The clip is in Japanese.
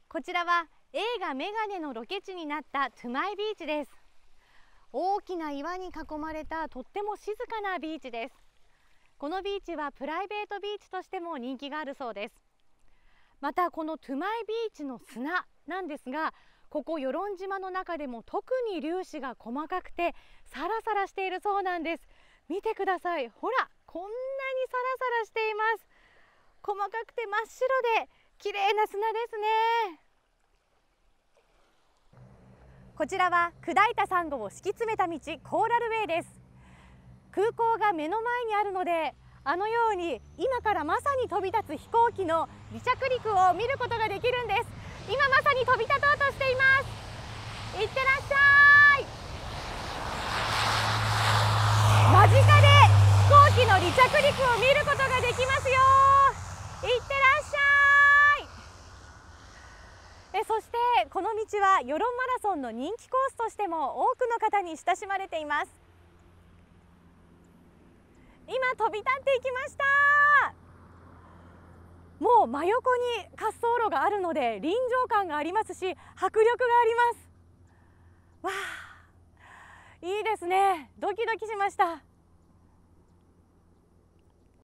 こちらは映画メガネのロケ地になったトゥマイビーチです。大きな岩に囲まれたとっても静かなビーチです。このビーチはプライベートビーチとしても人気があるそうです。またこのトゥマイビーチの砂なんですが、ここ与論島の中でも特に粒子が細かくてサラサラしているそうなんです。見てください。ほら、こんなにサラサラしています。細かくて真っ白で綺麗な砂ですね。こちらは砕いたサンゴを敷き詰めた道、コーラルウェイです。空港が目の前にあるので、あのように今からまさに飛び立つ飛行機の離着陸を見ることができるんです。今まさに飛び立とうとしています。いってらっしゃい。間近で飛行機の離着陸を見ることができますよ。いってらっしゃい。そしてこの道は与論マラソンの人気コースとしても多くの方に親しまれています。今飛び立っていきました。もう真横に滑走路があるので臨場感がありますし、迫力があります。わあ、いいですね。ドキドキしました。